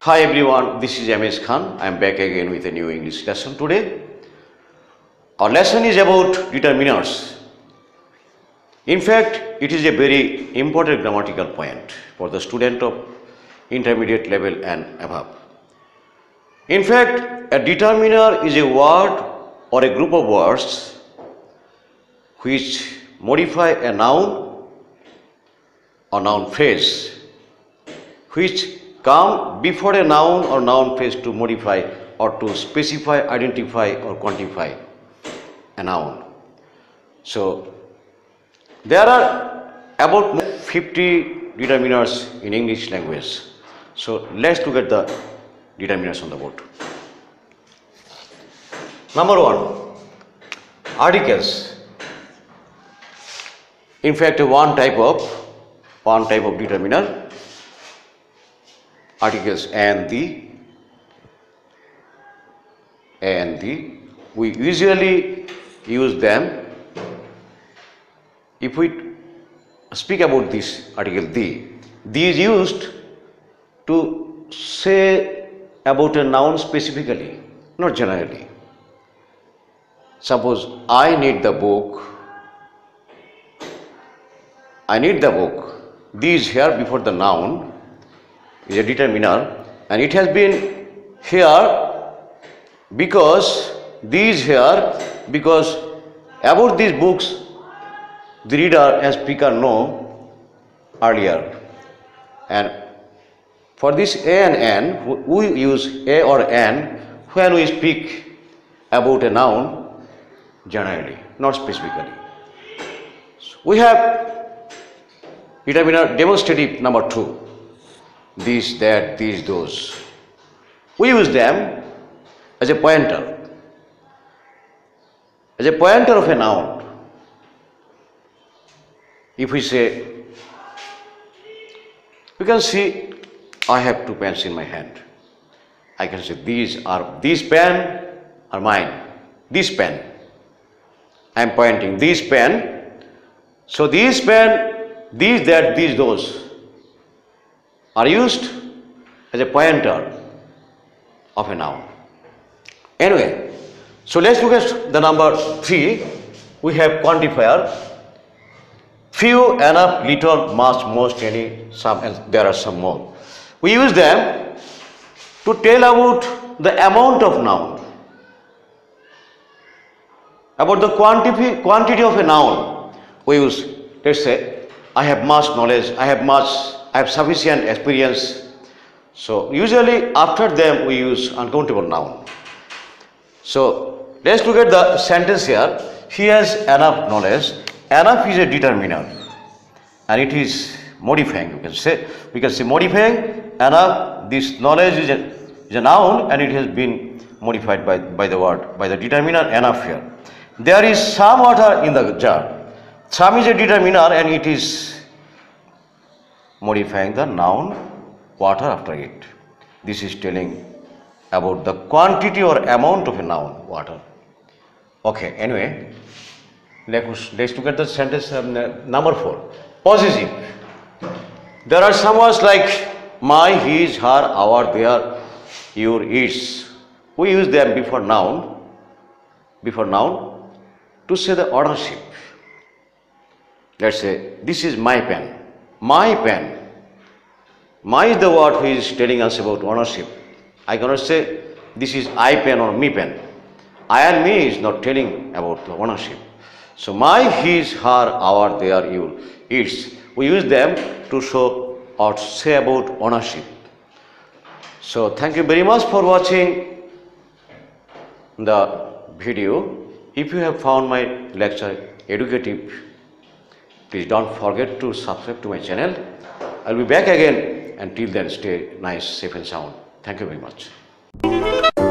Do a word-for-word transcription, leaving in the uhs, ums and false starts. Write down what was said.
Hi everyone, this is Moazzem Khan. I am back again with a new English lesson today. Our lesson is about determiners. In fact, it is a very important grammatical point for the student of intermediate level and above. In fact, a determiner is a word or a group of words which modify a noun or noun phrase, which come before a noun or noun phrase to modify or to specify, identify or quantify a noun. So there are about fifty determiners in English language. So let's look at the determiners on the board. Number one, articles. In fact, one type of one type of determiner. Articles and the and the we usually use them if we speak about this article the. The is used to say about a noun specifically, not generally. Suppose I need the book. I need the book. The is here before the noun. Is a determiner, and it has been here because these here because about these books the reader and speaker know earlier, and for this a and n we use a or n when we speak about a noun generally, not specifically. So we have determiner demonstrative number two. These, that, these, those. We use them as a pointer, as a pointer of a noun. If we say, you can see, I have two pens in my hand. I can say, these are, these pen are mine, this pen. I am pointing, this pen. So these pen, these, that, these, those are used as a pointer of a noun. Anyway, so let's look at the number three. We have quantifier. Few, enough, little, much, most, any, some, and there are some more. We use them to tell about the amount of noun, about the quantity, quantity of a noun. We use, let's say, I have much knowledge, I have much I have sufficient experience. So usually after them we use uncountable noun. So let's look at the sentence here. He has enough knowledge. Enough is a determiner and it is modifying. You can say we can say modifying enough. This knowledge is a, is a noun and it has been modified by, by the word, by the determiner enough here. There is some water in the jar. Some is a determiner and it is modifying the noun water after it. This is telling about the quantity or amount of a noun water. Okay, anyway, let's, let's look at the sentence um, number four. Possessive. There are some words like my, his, her, our, their, your, its. We use them before noun, before noun to say the ownership. Let's say this is my pen. My pen. My is the word which is telling us about ownership. I cannot say this is I pen or me pen. I and me is not telling about the ownership. So my, his, her, our, their, your, its. We use them to show or say about ownership. So thank you very much for watching the video. If you have found my lecture educative, please don't forget to subscribe to my channel. I'll be back again. Until then, stay nice, safe and sound. Thank you very much.